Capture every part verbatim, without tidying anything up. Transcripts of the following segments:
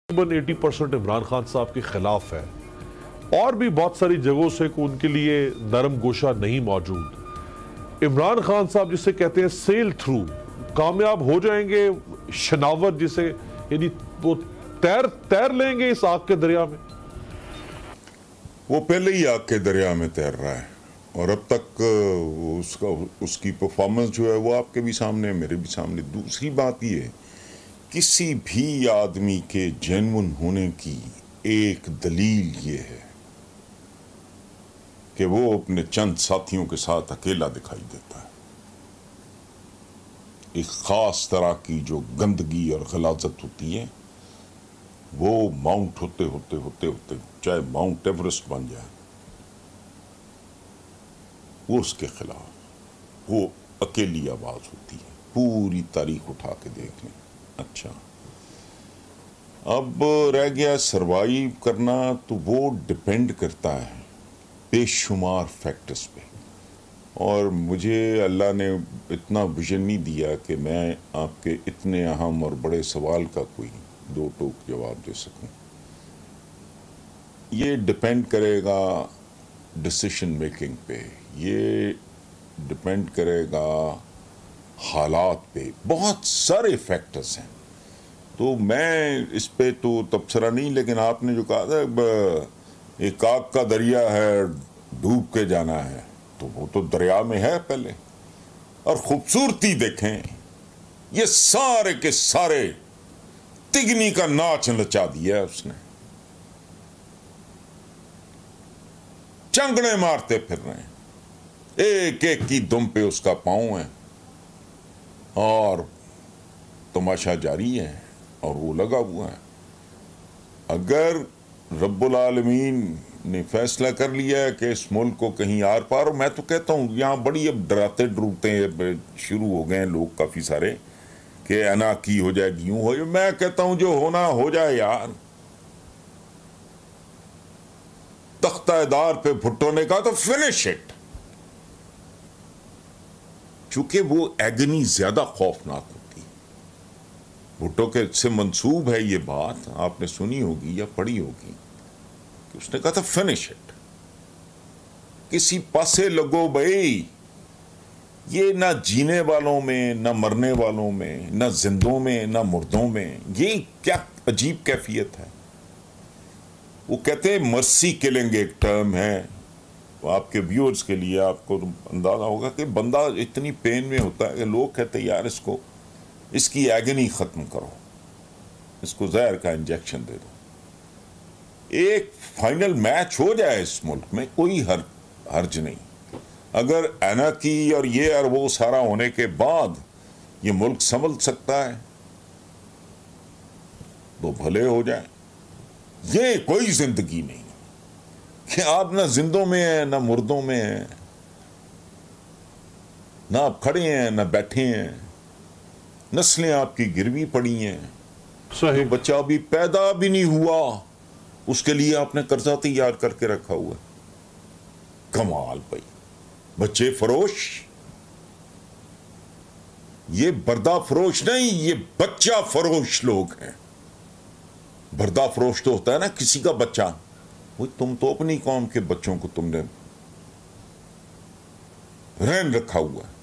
Eighty percent Imran Khan صاحب کے خلاف ہے اور بھی بہت ساری جگہوں سے کہ ان کے لیے نرم گوشہ نہیں موجود. عمران خان صاحب جسے کہتے ہیں سیل تھرو، کامیاب ہو جائیں گے، شناور جسے یعنی وہ تیر تیر لیں گے اس آگ کے دریا میں. وہ پہلے ہی آگ کے دریا میں تیر رہا ہے اور اب تک اس کا اس کی پرفارمنس جو ہے وہ آپ کے بھی سامنے، میرے بھی سامنے. دوسری بات یہ ہے، کسی بھی آدمی کے جینون ہونے کی ایک دلیل یہ ہے کہ وہ اپنے چند ساتھیوں کے ساتھ اکیلا دکھائی دیتا ہے. ایک خاص طرح کی جو گندگی اور غلاظت ہوتی ہے وہ ماؤنٹ ہوتے ہوتے ہوتے ہوتے چاہے ماؤنٹ ایوریسٹ بن جائے، وہ اس کے خلاف وہ اکیلی آواز ہوتی ہے. پوری تاریخ اٹھا کے دیکھ لیں. اچھا، اب رہ گیا سروائیو کرنا، تو وہ ڈپینڈ کرتا ہے بے شمار فیکٹرز پہ، اور مجھے اللہ نے اتنا ویژن نہیں دیا کہ میں آپ کے اتنے اہم اور بڑے سوال کا کوئی دو ٹوک جواب دے سکوں. یہ ڈپینڈ کرے گا ڈسیشن میکنگ پہ، یہ ڈپینڈ کرے گا حالات پہ، بہت سارے فیکٹرز ہیں. تو میں اس پہ تو تبصرہ نہیں، لیکن آپ نے جو کہا تھا ایک آگ کا دریا ہے ڈوب کے جانا ہے، تو وہ تو دریا میں ہے پہلے. اور خوبصورتی دیکھیں، یہ سارے کے سارے تگنی کا ناچ نچا دیا ہے اس نے. چنگڑے مارتے پھر رہے ہیں، ایک ایک کی دم پہ اس کا پاؤں ہے اور تماشا جاری ہے اور وہ لگا ہوا ہے. اگر رب العالمین نے فیصلہ کر لیا ہے کہ اس ملک کو کہیں آر پار، میں تو کہتا ہوں یہاں بڑی اب ڈراتے ڈروتے شروع ہو گئے ہیں لوگ کافی سارے کہ انا کی ہو جائے گی، یوں ہو جائے. میں کہتا ہوں جو ہونا ہو جائے یار. تختہ دار پہ بھٹو نے کہا تو فنش اٹ، چونکہ وہ ایگنی زیادہ خوفناک ہوتی ہے. بھٹو کے سے منسوب ہے یہ بات، آپ نے سنی ہوگی یا پڑھی ہوگی کہ اس نے کہا تھا فنش اٹ، کسی پاسے لگو بھائی. یہ نہ جینے والوں میں، نہ مرنے والوں میں، نہ زندوں میں، نہ مردوں میں، یہ کیا عجیب کیفیت ہے. وہ کہتے ہیں مرسی کلنگ ایک ٹرم ہے. آپ کے ویورز کے لیے آپ کو اندازہ ہوگا کہ بندہ اتنی پین میں ہوتا ہے کہ لوگ کہتے ہیں یار اس کو اس کی ایگنی ختم کرو، اس کو زہر کا انجیکشن دے دو. ایک فائنل میچ ہو جائے اس ملک میں، کوئی حرج نہیں. اگر اینارکی اور یہ اور وہ سارا ہونے کے بعد یہ ملک سنبھل سکتا ہے تو بھلے ہو جائے. یہ کوئی زندگی نہیں کہ آپ نہ زندوں میں ہیں نہ مردوں میں ہیں، نہ آپ کھڑے ہیں نہ بیٹھے ہیں، نسلیں آپ کی گروی پڑی ہیں. صحیح. بچہ ابھی پیدا بھی نہیں ہوا اس کے لیے آپ نے قرضہ تیار کر کے رکھا ہوا ہے. کمال بھائی، بچے فروش. یہ بردہ فروش نہیں، یہ بچہ فروش لوگ ہیں. بردہ فروش تو ہوتا ہے نا کسی کا بچہ. وہ تم تو اپنی قوم کے بچوں کو تم نے رہن رکھا ہوا ہے.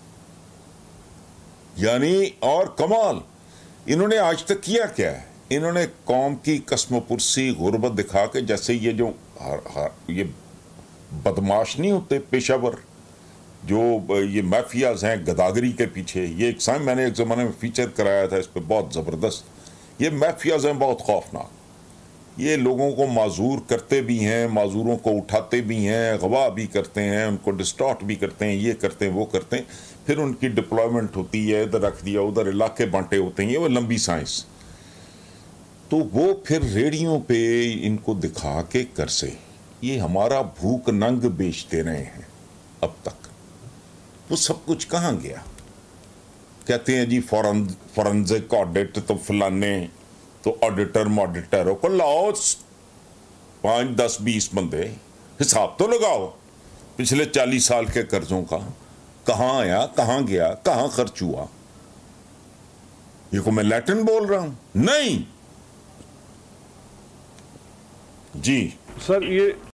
یعنی اور کمال انہوں نے آج تک کیا کیا ہے؟ انہوں نے قوم کی قسم و پرسی غربت دکھا کے، جیسے یہ جو یہ بدماش نہیں ہوتے پیشہ ور، جو یہ مافیاز ہیں گداگری کے پیچھے. یہ ایک سائن میں نے ایک زمانے میں فیچر کرایا تھا اس پہ بہت زبردست. یہ مافیاز ہیں بہت خوفناک. یہ لوگوں کو معذور کرتے بھی ہیں، معذوروں کو اٹھاتے بھی ہیں، اغوا بھی کرتے ہیں، ان کو ڈسٹارٹ بھی کرتے ہیں، یہ کرتے ہیں وہ کرتے ہیں. پھر ان کی ڈپلائمنٹ ہوتی ہے، ادھر رکھ دیا ادھر علاقے بانٹے ہوتے ہیں. یہ وہ لمبی سائنس. تو وہ پھر ریڑیوں پہ ان کو دکھا کے کرسے یہ ہمارا بھوک ننگ بیچتے رہے ہیں اب تک. وہ سب کچھ کہاں گیا؟ کہتے ہیں جی فورنزک آڈٹ تو فلانے تو آڈیٹر ماڈیٹروں کو لاؤ، پانچ دس بیس بندے حساب تو لگاؤ پچھلے چالیس سال کے قرضوں کا. کہاں آیا، کہاں گیا، کہاں خرچ ہوا. یہ کو میں لیٹن بول رہا ہوں؟ نہیں. جی سر یہ